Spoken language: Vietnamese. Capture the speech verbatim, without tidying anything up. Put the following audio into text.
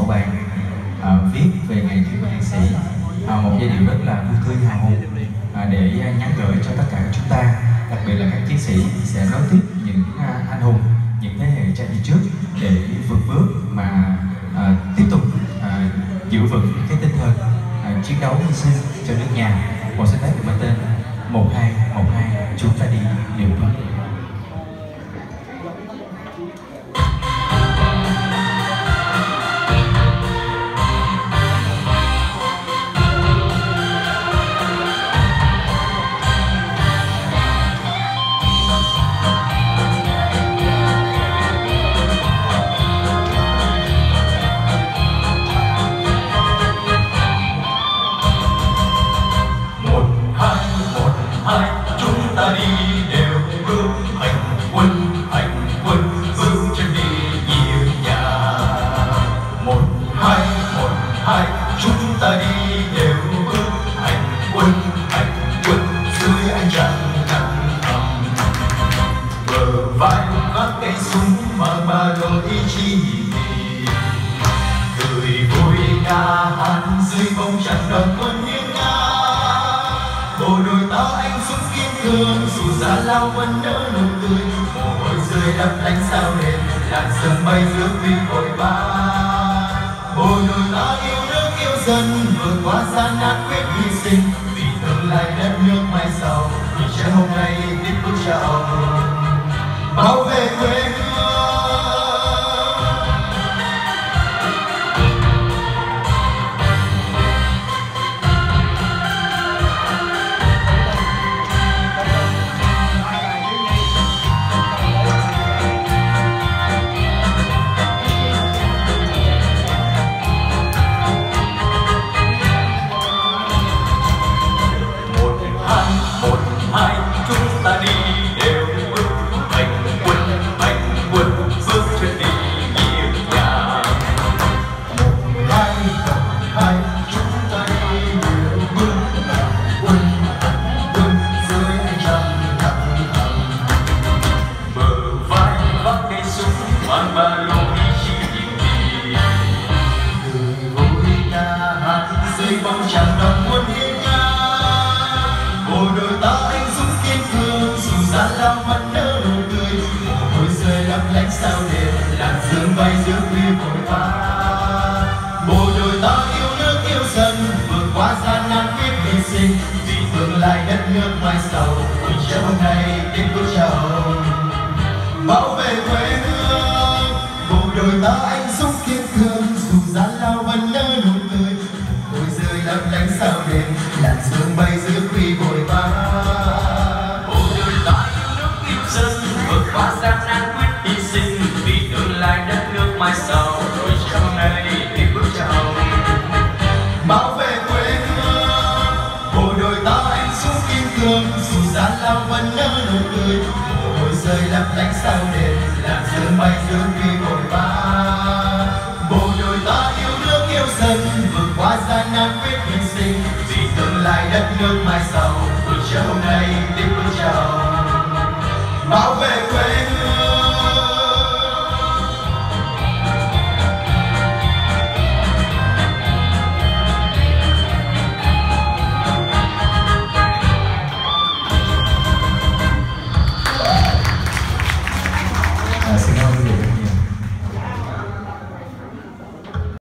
bàn à, viết về ngày thương binh liệt sĩ, à, một giai điệu rất là vui tươi hào hùng à, để nhắn gửi cho tất cả chúng ta, đặc biệt là các chiến sĩ sẽ nối tiếp những à, anh hùng, những thế hệ cha đi trước để vượt bước mà à, tiếp tục à, giữ vững cái tinh thần à, chiến đấu hy sinh cho nước nhà. Một sáng tác được mang tên một hai một hai chúng ta đi liều bước. Chúng ta đi đều bước hành quân, hành quân bước chân đi nhiều nhà. Một hai, một hai, chúng ta đi đều bước hành quân, hành quân dưới ánh trăng nắng thầm. Bờ vai vác cây súng mang ba lô ý chí nghị, cười vui ca hát dưới bóng trăng đoàn quân nghiêng ngả. Bộ đội ta anh dũng kiên cường, dù giá lao vẫn nở nụ cười. Mồ hôi rơi lấp lánh sao đêm, làn sương bay giữa vì vội vã. Bộ đội ta yêu nước yêu dân, vượt qua gian nan quyết hy sinh, vì tương lai đất nước mai sau, vì trẻ hôm nay tiếp bước cha ông bảo vệ quê hương. Hai chúng ta đi đều bước hành quân, hành quân bước chân đi nhiều nhà. Một hai, một hai, chúng ta đi đều bước hành quân, hành quân dưới ánh trăng nắng thầm. Bờ vai vác cây súng mang ba lô ý chí nhiệm kỳ, cười vui ca hát dưới bóng trăng đoàn quân hiên ngang. Bộ đội ta anh dũng kiên cường, dù gian lao mắt nở nụ cười. Mồ hôi rơi lấp lánh sao đêm, làn sương bay giữa khuya vội vã. Bộ đội ta yêu nước yêu dân, vượt qua gian nan quyết hy sinh, vì tương lai đất nước mai sau, vì trẻ hôm nay tiếp bước cha ông bảo vệ quê hương. Bộ đội ta anh dũng kiên cường, dù gian lao vẫn nở nụ cười. Mồ hôi rơi lấp lánh sao đêm, làn sương bay giữa khuya vội vã. Bộ đội ta yêu nước yêu dân, vượt qua gian nan quyết hy sinh, vì tương lai đất nước mai sau, rồi cha hôm nay tiếp bước cha ông bảo vệ quê hương. Bộ đội ta anh dũng kiên cường, dù gian lao vẫn nở nụ cười. Mồ hôi rơi lấp lánh sao đêm, làn sương bay giữa khuya vội vã. Bộ đội ta yêu nước yêu dân, vượt qua gian nan quyết hy sinh, vì tương lai đất nước mai sau, tuổi trẻ hôm nay tiếp bước cha ông bảo vệ quê hương.